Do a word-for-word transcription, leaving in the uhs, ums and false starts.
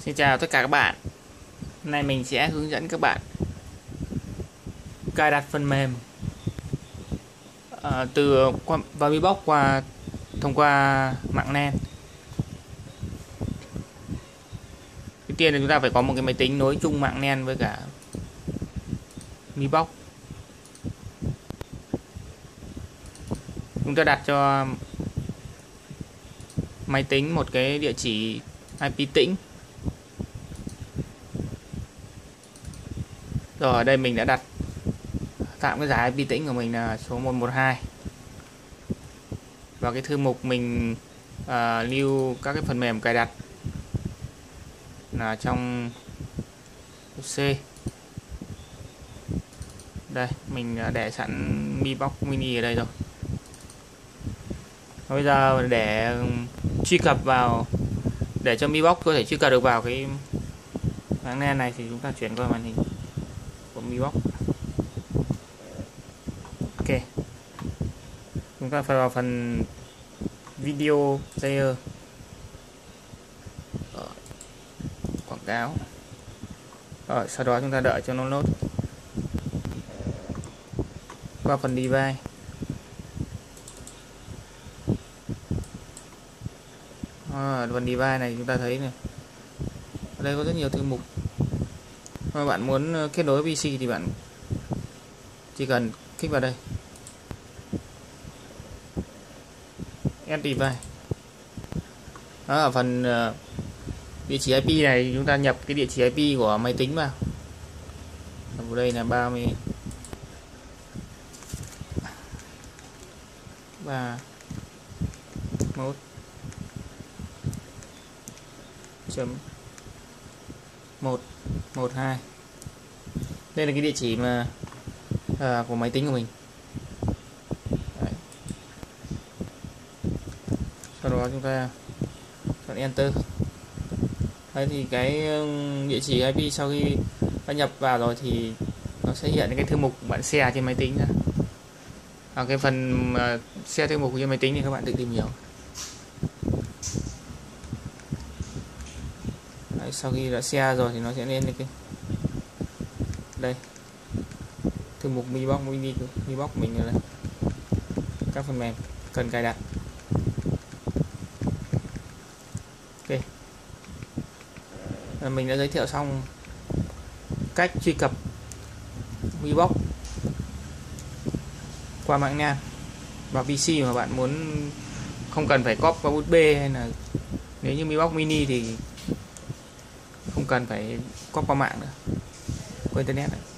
Xin chào tất cả các bạn. Hôm nay mình sẽ hướng dẫn các bạn cài đặt phần mềm uh, từ qua, vào Vbox qua thông qua mạng LAN. Đầu tiên là chúng ta phải có một cái máy tính nối chung mạng LAN với cả Vbox. Chúng ta đặt cho máy tính một cái địa chỉ i pê tĩnh. Rồi ở đây mình đã đặt tạm cái giải i pê tĩnh của mình là số một một hai. Và cái thư mục mình uh, lưu các cái phần mềm cài đặt là trong C. Đây mình để sẵn Vbox Mini ở đây rồi. Bây giờ để truy cập vào, để cho Vbox có thể truy cập được vào cái mạng LAN này thì chúng ta chuyển qua màn hình của Vbox. Ok, chúng ta phải vào phần video player, quảng cáo. Rồi sau đó chúng ta đợi cho nó load. Qua phần device, à, phần device này chúng ta thấy này, ở đây có rất nhiều thư mục. Nếu bạn muốn kết nối pê xê thì bạn chỉ cần kích vào đây, add device. Đó, ở phần uh, địa chỉ i pê này chúng ta nhập cái địa chỉ i pê của máy tính vào. Ở đây là ba mươi ba mốt chấm một một hai. Đây là cái địa chỉ mà à, của máy tính của mình. Đấy. Sau đó chúng ta chọn enter. Đấy thì cái địa chỉ i pê sau khi đã nhập vào rồi thì nó sẽ hiện cái thư mục bạn share trên máy tính ra. Ở cái phần uh, share thư mục trên máy tính thì các bạn tự tìm hiểu. Đấy, sau khi đã share rồi thì nó sẽ lên cái đây thư mục Vbox Mini của Vbox mình là các phần mềm cần cài đặt. Ok, mình đã giới thiệu xong cách truy cập Vbox qua mạng LAN và pê xê mà bạn muốn không cần phải copy qua u ét bê, hay là nếu như Vbox Mini thì không cần phải copy qua mạng nữa, qua internet nữa.